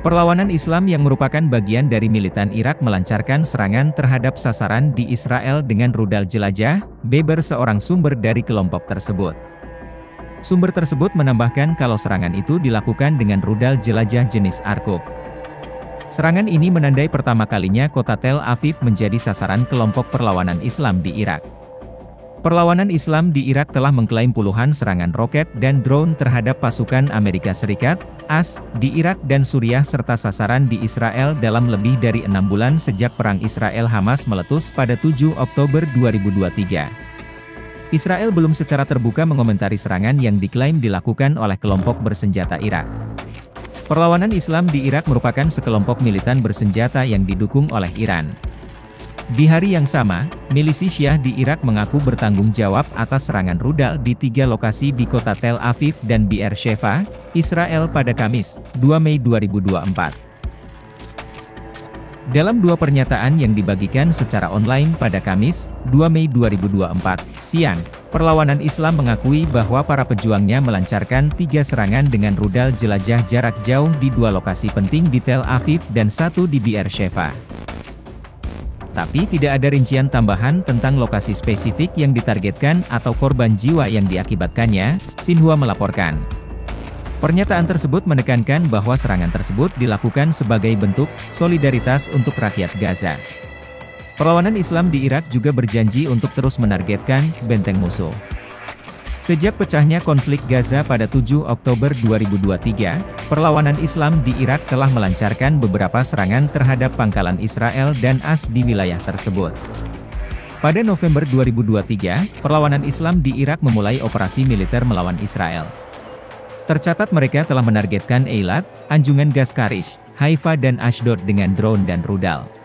Perlawanan Islam yang merupakan bagian dari militan Irak melancarkan serangan terhadap sasaran di Israel dengan rudal jelajah, beber seorang sumber dari kelompok tersebut. Sumber tersebut menambahkan kalau serangan itu dilakukan dengan rudal jelajah jenis Arkub. Serangan ini menandai pertama kalinya kota Tel Aviv menjadi sasaran kelompok perlawanan Islam di Irak. Perlawanan Islam di Irak telah mengklaim puluhan serangan roket dan drone terhadap pasukan Amerika Serikat, AS, di Irak dan Suriah serta sasaran di Israel dalam lebih dari 6 bulan sejak perang Israel-Hamas meletus pada 7 Oktober 2023. Israel belum secara terbuka mengomentari serangan yang diklaim dilakukan oleh kelompok bersenjata Irak. Perlawanan Islam di Irak merupakan sekelompok militan bersenjata yang didukung oleh Iran. Di hari yang sama, milisi Syiah di Irak mengaku bertanggung jawab atas serangan rudal di 3 lokasi di kota Tel Aviv dan Beersheva, Israel pada Kamis, 2 Mei 2024. Dalam 2 pernyataan yang dibagikan secara online pada Kamis, 2 Mei 2024, siang, Perlawanan Islam mengakui bahwa para pejuangnya melancarkan 3 serangan dengan rudal jelajah jarak jauh di 2 lokasi penting di Tel Aviv dan 1 di Beersheva. Tapi tidak ada rincian tambahan tentang lokasi spesifik yang ditargetkan atau korban jiwa yang diakibatkannya, Xinhua melaporkan. Pernyataan tersebut menekankan bahwa serangan tersebut dilakukan sebagai bentuk solidaritas untuk rakyat Gaza. Perlawanan Islam di Irak juga berjanji untuk terus menargetkan benteng musuh. Sejak pecahnya konflik Gaza pada 7 Oktober 2023, perlawanan Islam di Irak telah melancarkan beberapa serangan terhadap pangkalan Israel dan AS di wilayah tersebut. Pada November 2023, perlawanan Islam di Irak memulai operasi militer melawan Israel. Tercatat mereka telah menargetkan Eilat, Anjungan Gas Karish, Haifa dan Ashdod dengan drone dan rudal.